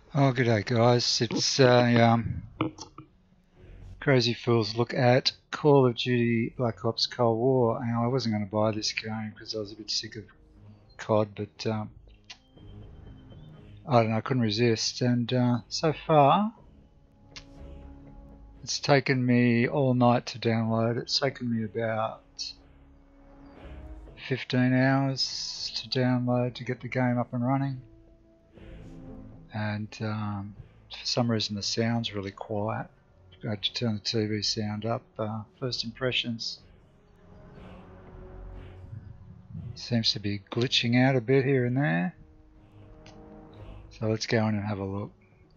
Oh, g'day guys. It's Crazy Fool's look at Call of Duty Black Ops Cold War. Now, I wasn't going to buy this game because I was a bit sick of COD, but I don't know, I couldn't resist. And so far, it's taken me all night to download. It's taken me about 15 hours to download to get the game up and running. And for some reason the sound's really quiet. I had to turn the TV sound up. First impressions seems to be glitching out a bit here and there. So let's go in and have a look.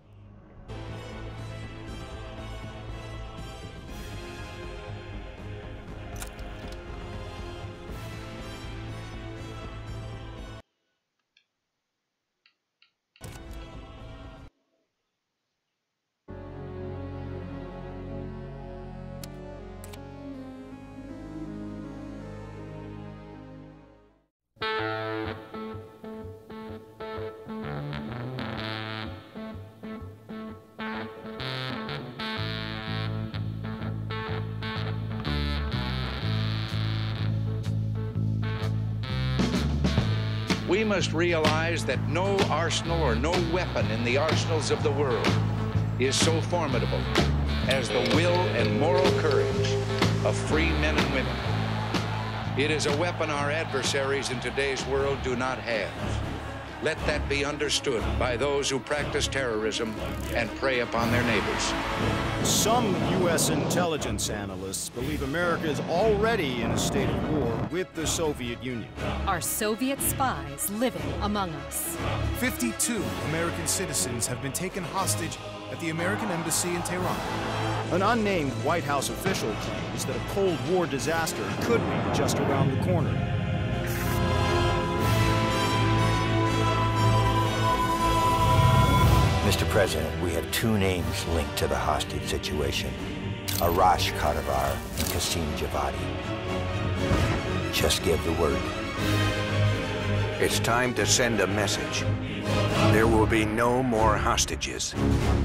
We must realize that no arsenal or no weapon in the arsenals of the world is so formidable as the will and moral courage of free men and women. It is a weapon our adversaries in today's world do not have. Let that be understood by those who practice terrorism and prey upon their neighbors. Some U.S. intelligence analysts believe America is already in a state of war with the Soviet Union. Are Soviet spies living among us? 52 American citizens have been taken hostage at the American embassy in Tehran. An unnamed White House official claims that a Cold War disaster could be just around the corner. Mr. President, we have two names linked to the hostage situation. Arash Kadivar and Qasim Javadi. Just give the word. It's time to send a message. There will be no more hostages.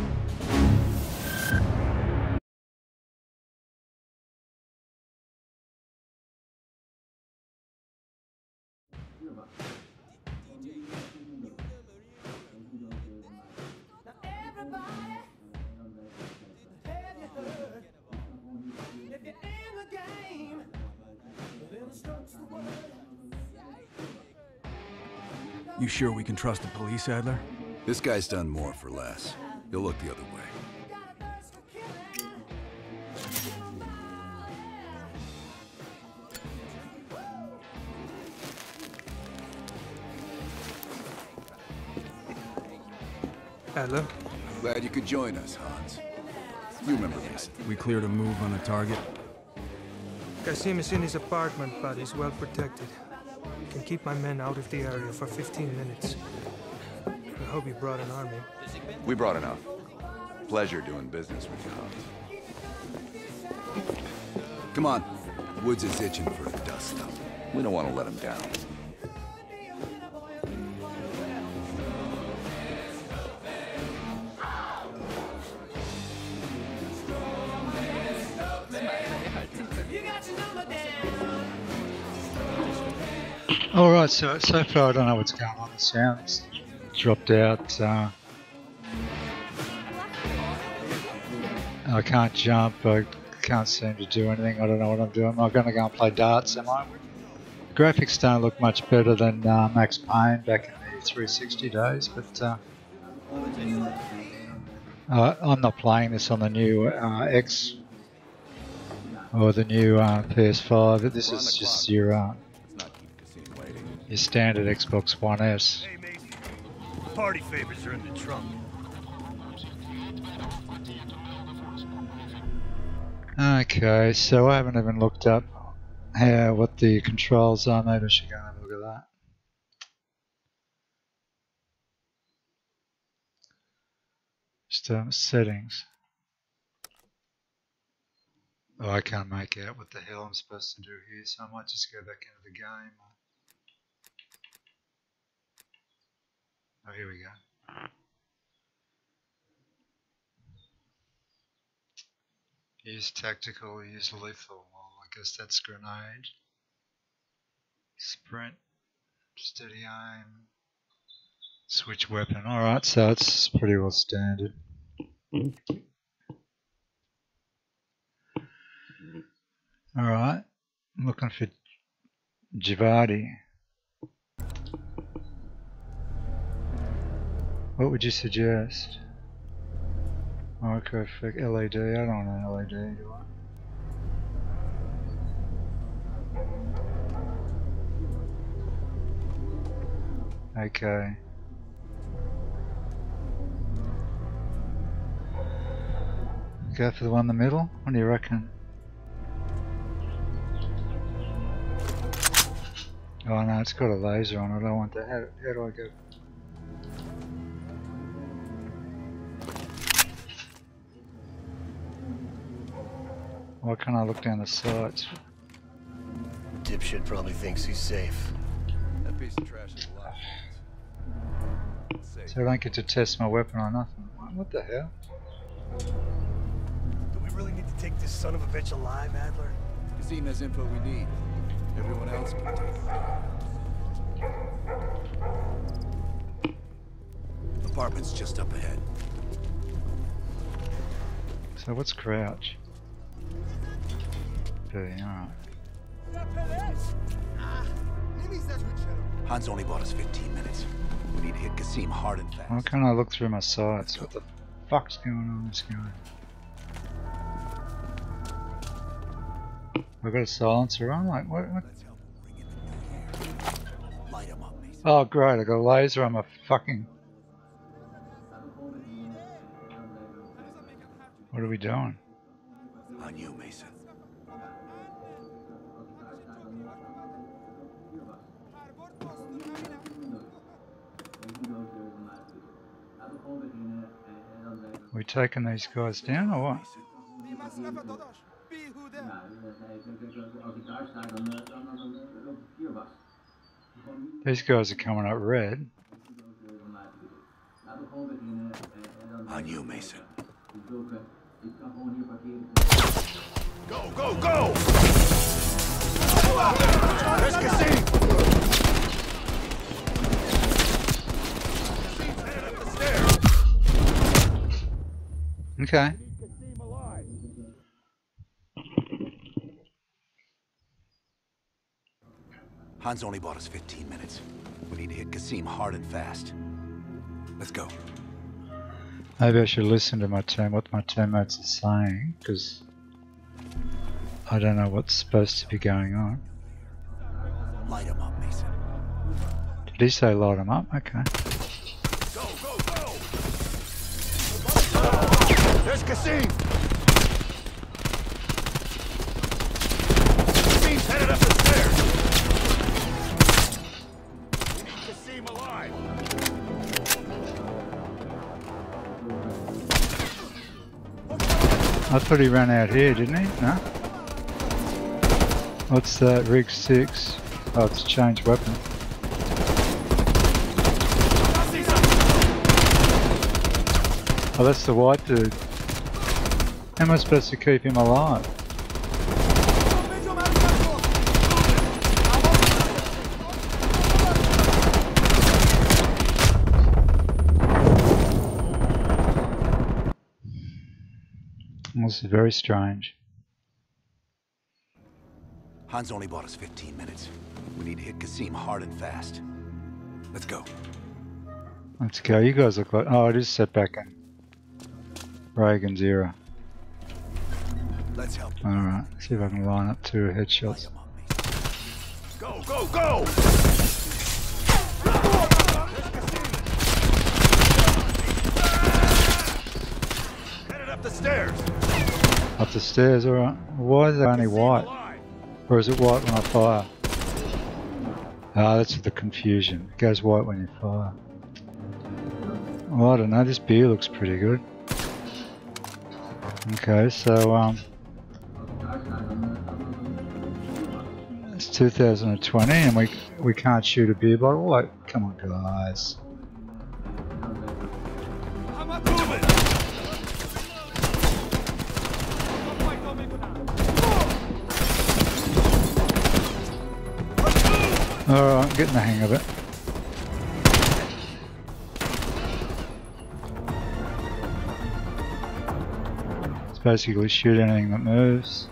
You sure we can trust the police, Adler? This guy's done more for less. He'll look the other way. Adler? Glad you could join us, Hans. You remember this. We cleared a move on a target. Qasim is in his apartment, but he's well protected. Can keep my men out of the area for 15 minutes. I hope you brought an army. We brought enough. Pleasure doing business with you, Hans. Come on. Woods is itching for a dust-up. We don't want to let him down. Alright, so far I don't know what's going on. The sound's dropped out. I can't jump, I can't seem to do anything. I don't know what I'm doing. I'm going to go and play darts, am I? The graphics don't look much better than Max Payne back in the 360 days, but I'm not playing this on the new X or the new PS5. This is just your standard Xbox One S. Hey, Maisie. Party favors are in the trunk. Okay, so I haven't even looked up what the controls are. Maybe I should go and have a look at that. Just settings. Oh, I can't make out what the hell I'm supposed to do here, so I might just go back into the game. Oh, here we go. Use tactical, use lethal. Well, I guess that's grenade. Sprint, steady aim, switch weapon. Alright, so it's pretty well standard. Alright, I'm looking for Javadi. What would you suggest? Okay, for LED, I don't want an LED, do I? Okay. Go for the one in the middle? What do you reckon? Oh no, it's got a laser on it, I don't want that. How do I go? Why can't I look down the sights? Dipshit probably thinks he's safe. That piece of trash is alive. So I don't get to test my weapon or nothing. What the hell? Do we really need to take this son of a bitch alive, Adler? Kasim has info we need. Everyone else can take it. Apartment's just up ahead. So what's crouch? Okay, alright. Hans only bought us 15 minutes. We need to hit Kasim hard and fast. Why can't I look through my sights? What the fuck's going on in this game? I've got a silencer on? Like, what? Light him up, Mason. Oh, great, I got a laser on my fucking... What are we doing? On you, Mason. Are we taking these guys down or what? These guys are coming up red. On you, Mason. Go, go, go! There's Kasim! Okay. Hans only bought us 15 minutes. We need to hit Kasim hard and fast. Let's go. Maybe I should listen to my team, what my teammates are saying, because I don't know what's supposed to be going on. Light him up, Mason. Did he say light him up? Okay. Go, go, go! There's Kasim! Kasim's headed up the stairs! We need Kasim alive! I thought he ran out here, didn't he? No? What's that? Rig 6. Oh, it's changed weapon. Oh, that's the white dude. How am I supposed to keep him alive? This is very strange. Hans only bought us 15 minutes. We need to hit Kasim hard and fast. Let's go. Let's go. You guys look like... Oh, it is set back in Reagan's era. Let's help. Alright, see if I can line up 2 headshots. Go, go, go! Headed up the stairs! Up the stairs, alright. Why is it only white? Or is it white when I fire? Ah, that's the confusion. It goes white when you fire. Well, I don't know, this beer looks pretty good. Okay, so it's 2020 and we can't shoot a beer bottle? Like, come on guys. Alright, I'm getting the hang of it. It's basically shoot anything that moves.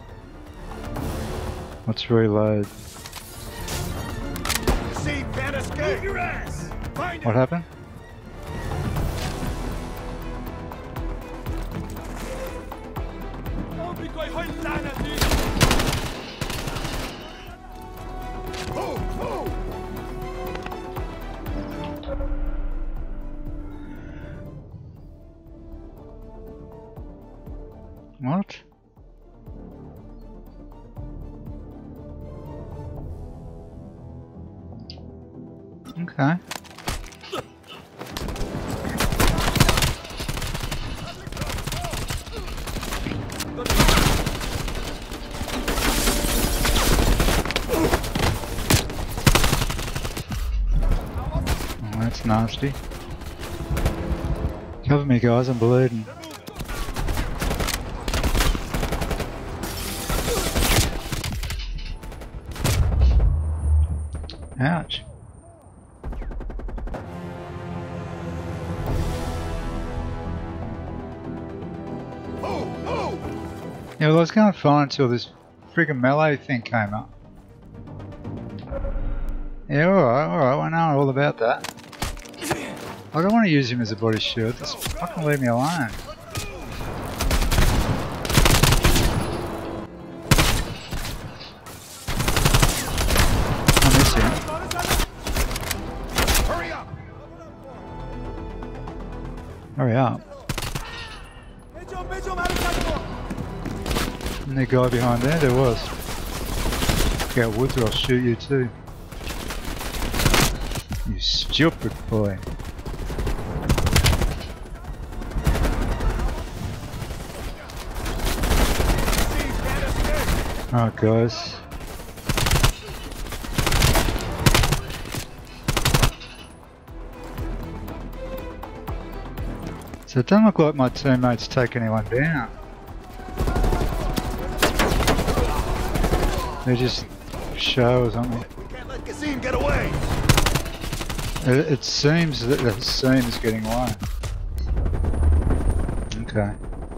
Let's reload. See, can't escape. Your ass. Find What happened? What? Okay. Oh, that's nasty. Cover me, guys, I'm bleeding. Ouch. Yeah, well, I was going fine until this friggin' melee thing came up. Yeah, alright, I know all about that. I don't want to use him as a body shield, just fucking leave me alone. I miss him. Hurry up! Hurry up. And the guy behind there was. Get out, Woods, or I'll shoot you too. You stupid boy. Alright, guys. So it doesn't look like my teammates take anyone down. They're just show or something. We can't let Qasim get away. It seems that the scene is getting away. Okay.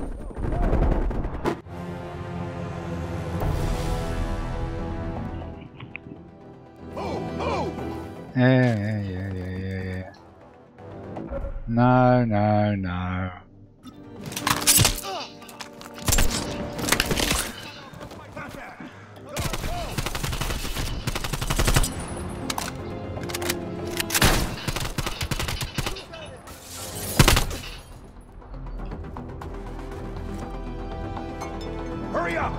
Yeah. No. Hurry up!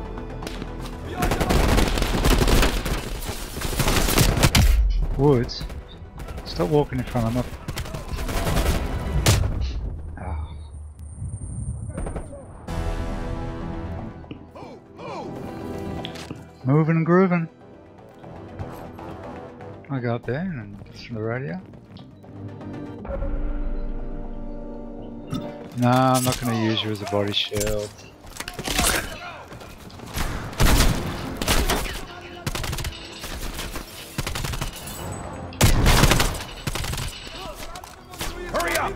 Woods, stop walking in front of me. Moving and grooving. I go up there and listen to the radio. No, I'm not going to use you as a body shield. Hurry up!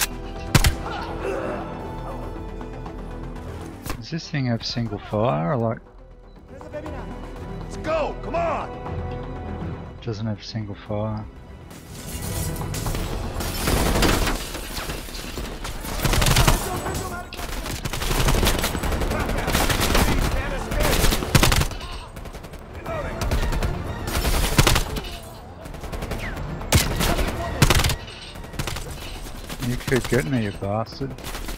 Does this thing have single fire or like? Let's go! Come on! Doesn't have single fire. You keep getting me, you bastard.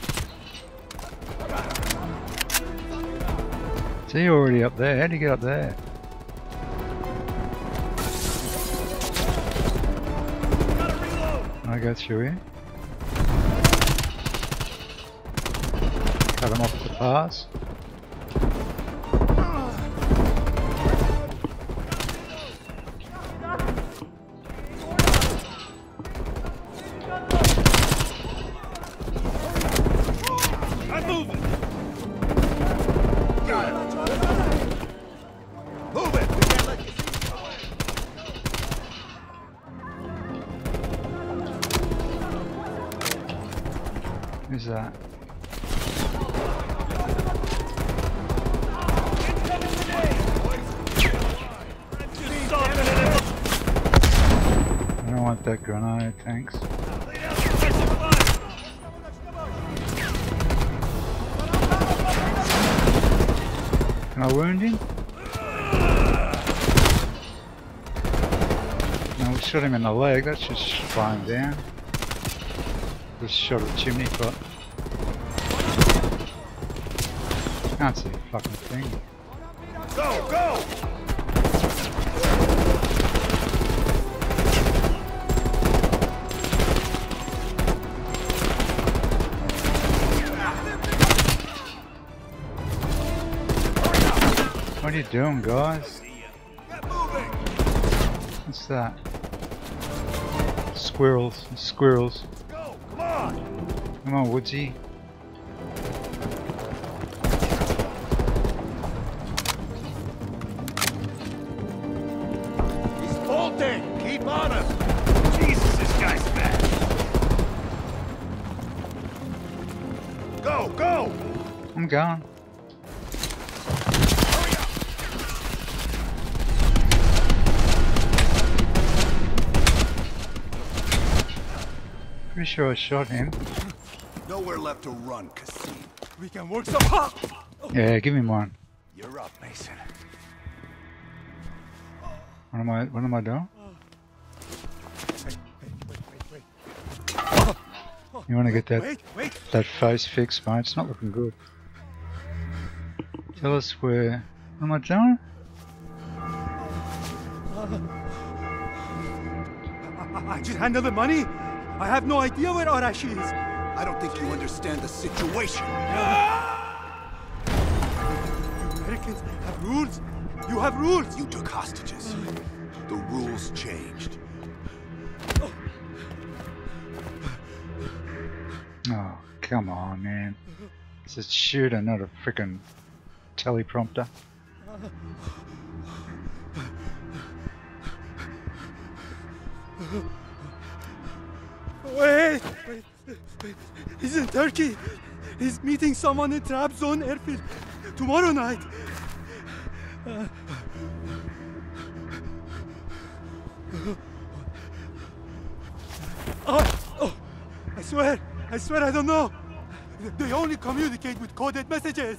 So you're already up there. How do you get up there? I go through here. Cut him off at the pass. I'm moving! Got it! Move it! We can't let you see. Who's that? I don't want that grenade, thanks. Can I wound him? No, we shot him in the leg, that should fly him down. Just shot a chimney pot. Can't see a fucking thing. Go, go! What are you doing, guys? What's that? Squirrels. Squirrels. Go, come on! Come on, Woodsy. He's bolting! Keep on him! Jesus, this guy's fast! Go, go! I'm going. Pretty sure I shot him. Nowhere left to run, Kasim. We can work some hop! Yeah, give me one. You're up, Mason. What am I doing? You want to get that face fixed, mate? It's not looking good. Tell us where. What am I doing? I just handle the money. I have no idea where Arashi is. I don't think you understand the situation. You Americans have rules. You have rules. You took hostages. The rules changed. Oh, come on, man. It's a shooter, not a frickin' teleprompter. Wait. He's in Turkey. He's meeting someone in Trabzon airfield tomorrow night. I swear I don't know. They only communicate with coded messages.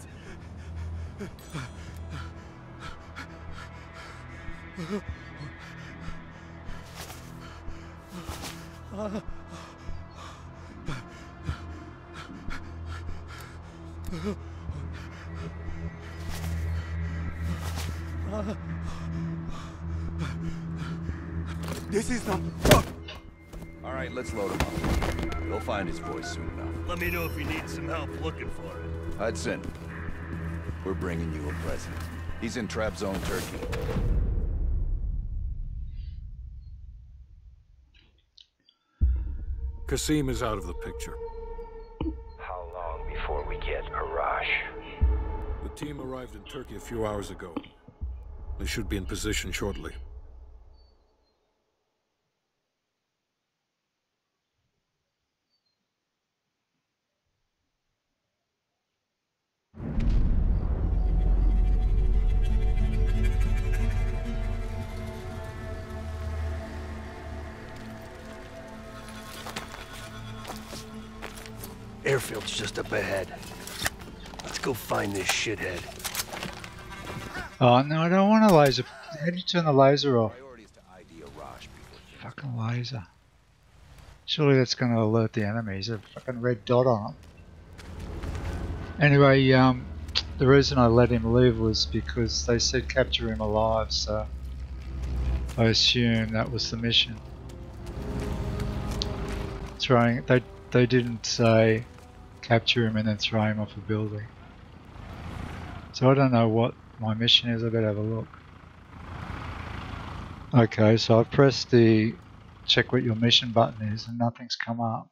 This is not... All right, let's load him up. He'll find his voice soon enough. Let me know if you need some help looking for it. Hudson, we're bringing you a present. He's in Trabzon, Turkey. Kasim is out of the picture. How long before we get Arash? The team arrived in Turkey a few hours ago. They should be in position shortly. Airfield's just up ahead. Let's go find this shithead. Oh no, I don't want a laser. How do you turn the laser off? Fucking laser. Surely that's going to alert the enemies. A fucking red dot on them. Anyway, the reason I let him live was because they said capture him alive, so I assume that was the mission. They didn't say capture him and then throw him off a building. So I don't know what my mission is. I better have a look. Okay, so I've pressed the check what your mission button is and nothing's come up.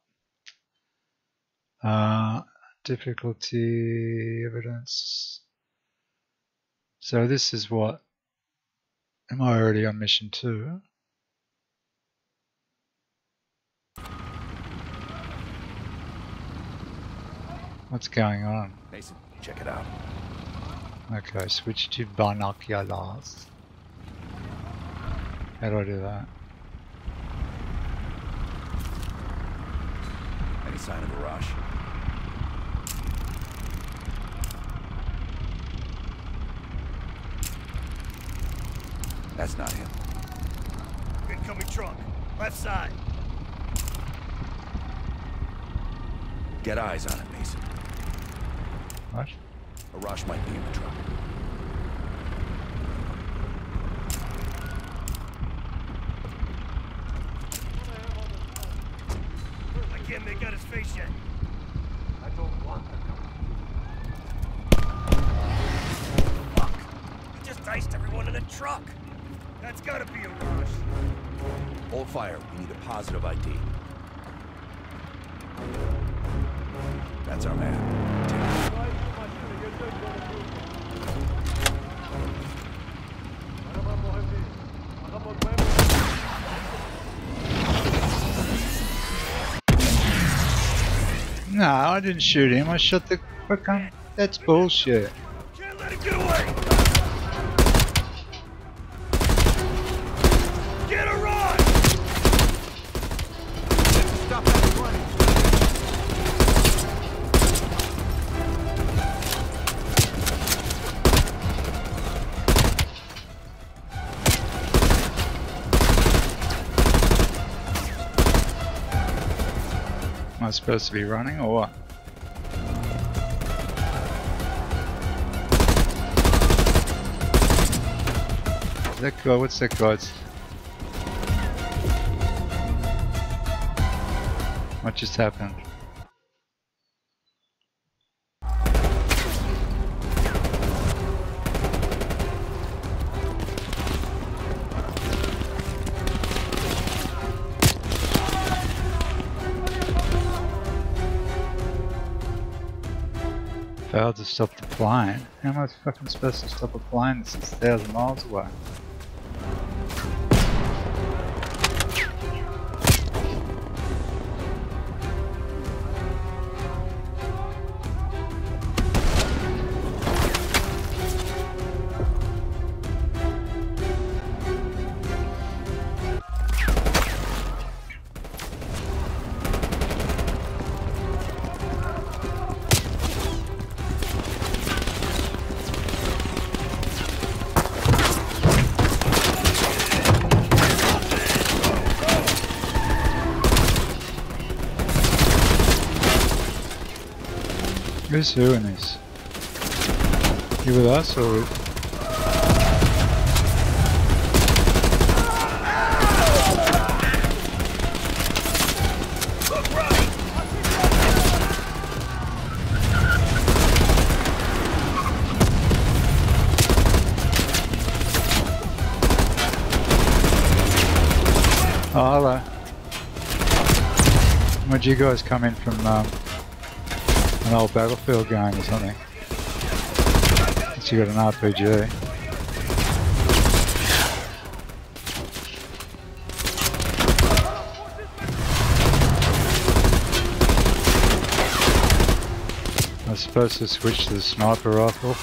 Difficulty, evidence. So this is what? Am I already on mission 2? What's going on? Mason, check it out. Okay, switch to binoculars. How do I do that? Any sign of a rush? That's not him. Incoming truck. Left side. Get eyes on it, Mason. What? Arash might be in the truck. I can't make out his face yet. I don't want to come. Fuck! He just diced everyone in the truck. That's gotta be a rush. Hold fire. We need a positive ID. That's our man. Take it. No, I didn't shoot him. I shot the fucking... That's bullshit. Can't let him get away! Get a run! Stop that running! Am I supposed to be running or what? That guy, what's that guy's? What just happened? Failed to stop the plane? How am I fucking supposed to stop a plane that's 6,000 miles away? Who's who in this? You with us or with... Oh, hello. Where'd you guys come in from, an old Battlefield game or something? Guess you got an RPG. I was supposed to switch to the sniper rifle.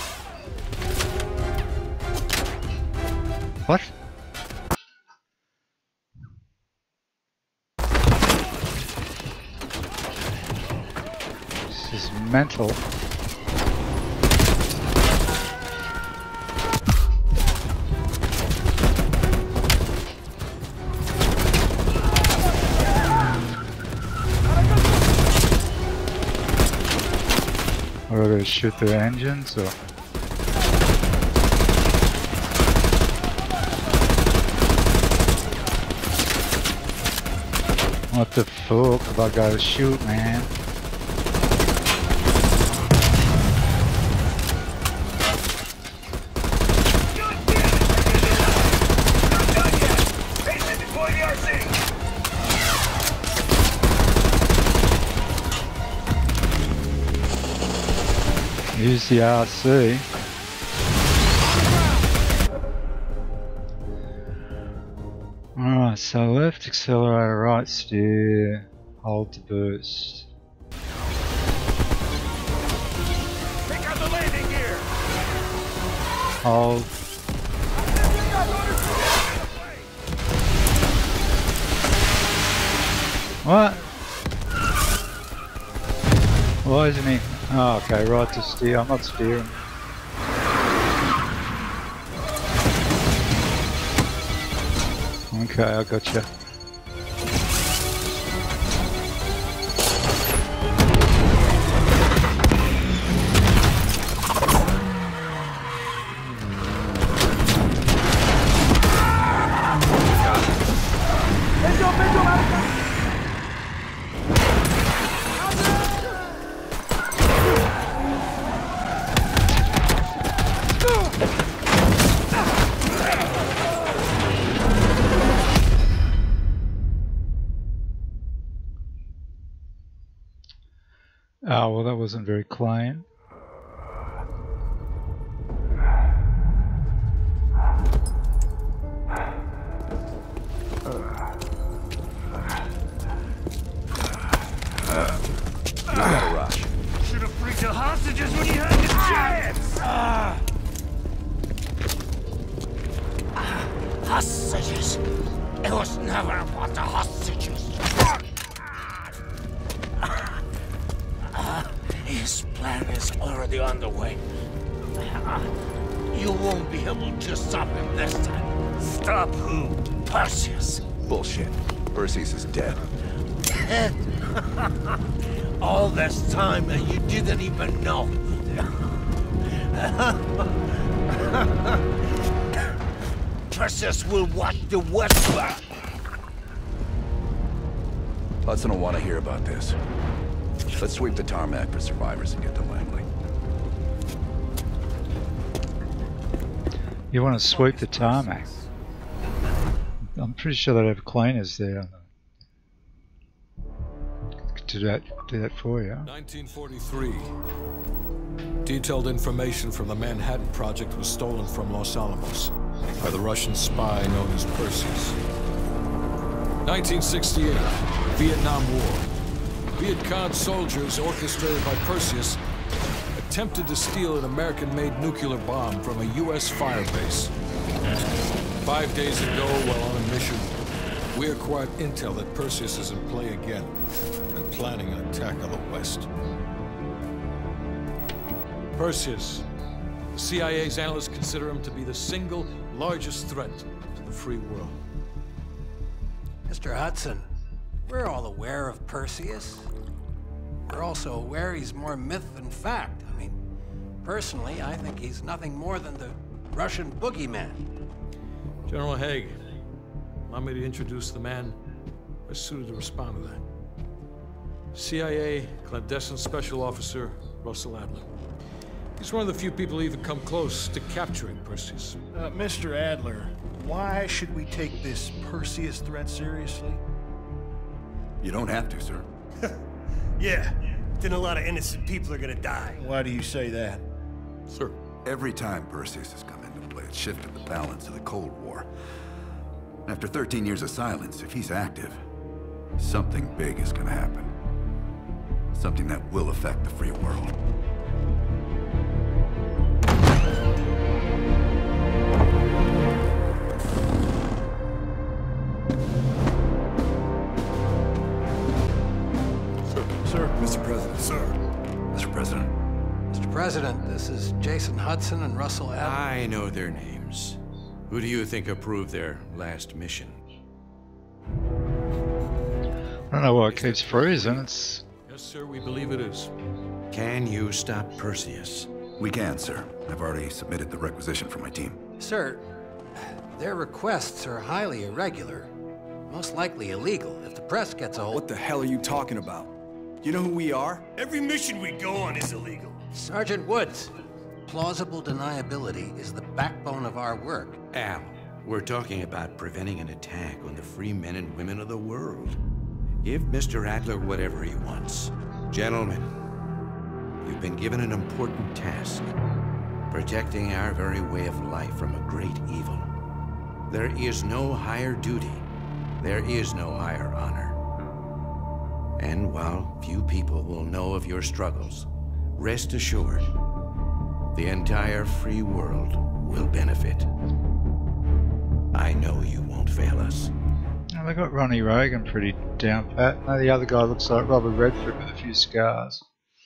What? This is mental. Are we going to shoot the engines or? What the fuck have I got to shoot, man? Use the RC. Alright, so left accelerator, right steer, hold to boost. Hold. What? Why isn't he? Oh, okay, right to steer. I'm not steering. Okay, I gotcha. Oh, well, that wasn't very clean. You got a rush. Should have freed the hostages when you had the chance! Hostages? It was never about the hostages. His plan is already underway. You won't be able to stop him this time. Stop who? Perseus. Bullshit. Perseus is dead. Dead? All this time and you didn't even know. Perseus will watch the West Bank. Hudson will want to hear about this. Let's sweep the tarmac for survivors and get to Langley. You want to sweep the tarmac? I'm pretty sure they have cleaners there to do that for you. 1943. Detailed information from the Manhattan Project was stolen from Los Alamos by the Russian spy known as Perseus. 1968, Vietnam War. Viet Cong soldiers, orchestrated by Perseus, attempted to steal an American-made nuclear bomb from a U.S. firebase. 5 days ago, while on a mission, we acquired intel that Perseus is in play again and planning an attack on the West. Perseus. The CIA's analysts consider him to be the single largest threat to the free world. Mr. Hudson, we're all aware of Perseus. We're also aware he's more myth than fact. I mean, personally, I think he's nothing more than the Russian boogeyman. General Haig, allow me to introduce the man best suited to respond to that. CIA clandestine special officer Russell Adler. He's one of the few people who even come close to capturing Perseus. Mr. Adler, why should we take this Perseus threat seriously? You don't have to, sir. Yeah, then a lot of innocent people are gonna die. Why do you say that? Sir. Every time Perseus has come into play, it shifted the balance of the Cold War. After 13 years of silence, if he's active, something big is gonna happen. Something that will affect the free world. Mr. President. Sir. Mr. President. Mr. President, this is Jason Hudson and Russell Adler. I know their names. Who do you think approved their last mission? I don't know why it keeps freezing. It's... Yes, sir, we believe it is. Can you stop Perseus? We can, sir. I've already submitted the requisition for my team. Sir, their requests are highly irregular. Most likely illegal if the press gets a hold. What the hell are you talking about? You know who we are? Every mission we go on is illegal. Sergeant Woods, plausible deniability is the backbone of our work. Al, we're talking about preventing an attack on the free men and women of the world. Give Mr. Adler whatever he wants. Gentlemen, you've been given an important task. Protecting our very way of life from a great evil. There is no higher duty. There is no higher honor. And while few people will know of your struggles, rest assured, the entire free world will benefit. I know you won't fail us. Well, they got Ronnie Reagan pretty down pat. No, the other guy looks like Robert Redford with a few scars.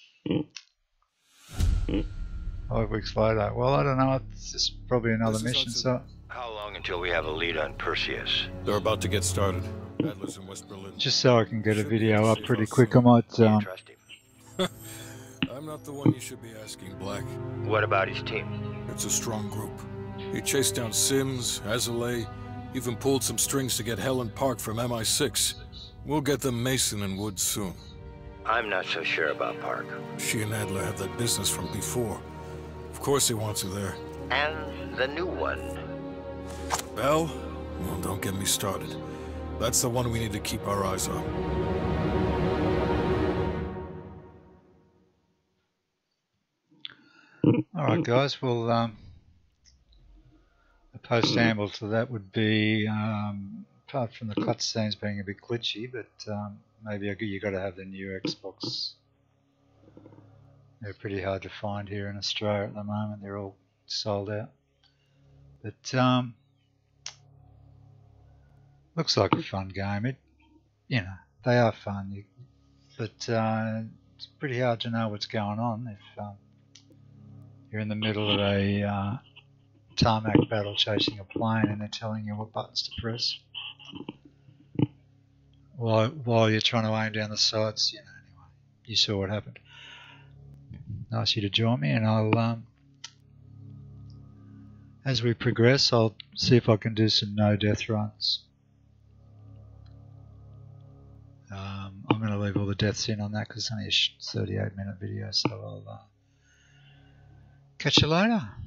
5 weeks later. Well, I don't know. It's just probably another mission. So, how long until we have a lead on Perseus? They're about to get started. Adler's in West Berlin. just so I can get a video up pretty quick, I might. I'm not the one you should be asking, Black. What about his team? It's a strong group. He chased down Sims, Azalea, even pulled some strings to get Helen Park from MI6. We'll get them Mason and Woods soon. I'm not so sure about Park. She and Adler have that business from before. Of course he wants her there. And the new one. Bell? Well, don't get me started. That's the one we need to keep our eyes on. Alright guys, well the post-amble to that would be, apart from the cutscenes being a bit glitchy, but maybe you got to have the new Xbox. They're pretty hard to find here in Australia at the moment, they're all sold out. But looks like a fun game. It, you know, they are fun, but it's pretty hard to know what's going on if you're in the middle of a tarmac battle chasing a plane and they're telling you what buttons to press while you're trying to aim down the sights. You know, anyway, you saw what happened. Nice you to join me, and I'll as we progress, I'll see if I can do some no death runs. I'm going to leave all the deaths in on that because it's only a 38-minute video, so I'll catch you later.